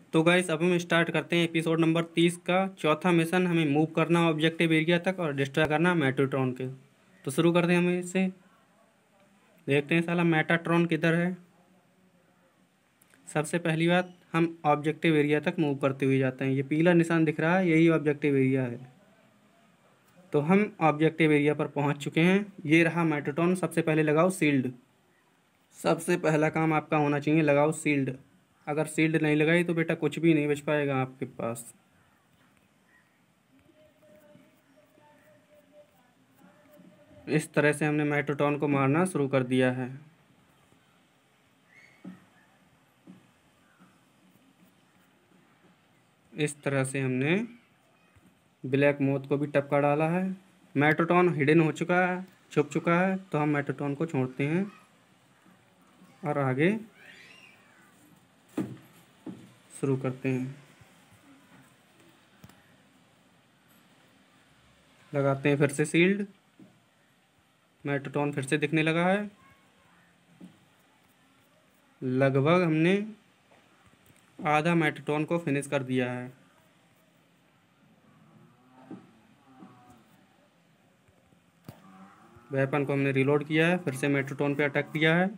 तो गाइस अब हम स्टार्ट करते हैं एपिसोड नंबर 30 का चौथा मिशन। हमें मूव करना ऑब्जेक्टिव एरिया तक और डिस्ट्रॉय करना मेट्रोट्रॉन के। तो शुरू करते हैं हम इससे। देखते हैं साला मेटाट्रॉन किधर है। सबसे पहली बात, हम ऑब्जेक्टिव एरिया तक मूव करते हुए जाते हैं। ये पीला निशान दिख रहा है, यही ऑब्जेक्टिव एरिया है। तो हम ऑब्जेक्टिव एरिया पर पहुंच चुके हैं। ये रहा मेट्रोट्रॉन। सबसे पहले लगाओ शील्ड। सबसे पहला काम आपका होना चाहिए, लगाओ शील्ड। अगर शील्ड नहीं लगाई तो बेटा कुछ भी नहीं बच पाएगा आपके पास। इस तरह से हमने मेट्रोट्रॉन को मारना शुरू कर दिया है। इस तरह से हमने ब्लैक मोथ को भी टपका डाला है। मेट्रोट्रॉन हिडन हो चुका है, छुप चुका है। तो हम मेट्रोट्रॉन को छोड़ते हैं और आगे शुरू करते हैं। लगाते हैं फिर से शील्ड। मेट्रोट्रॉन फिर से दिखने लगा है। लगभग हमने आधा मेट्रोट्रॉन को फिनिश कर दिया है। वेपन को हमने रिलोड किया है, फिर से मेट्रोट्रॉन पे अटैक किया है।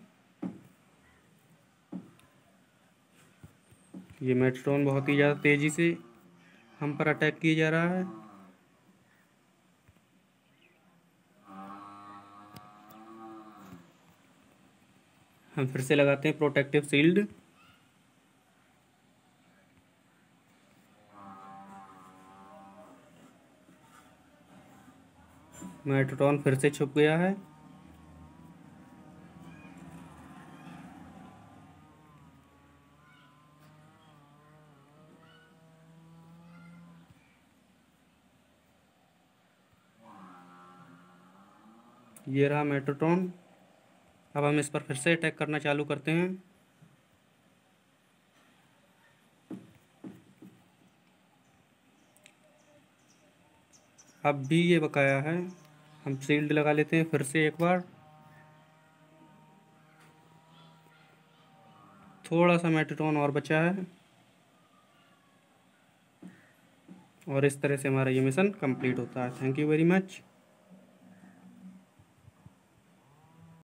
ये मेट्रोट्रॉन बहुत ही ज़्यादा तेज़ी से हम पर अटैक किया जा रहा है। हम फिर से लगाते हैं प्रोटेक्टिव शील्ड। मेट्रोट्रॉन फिर से छुप गया है। ये रहा मेट्रोट्रॉन। अब हम इस पर फिर से अटैक करना चालू करते हैं। अब भी ये बकाया है। हम शील्ड लगा लेते हैं फिर से एक बार। थोड़ा सा मेट्रोट्रॉन और बचा है और इस तरह से हमारा ये मिशन कंप्लीट होता है। Thank you very much.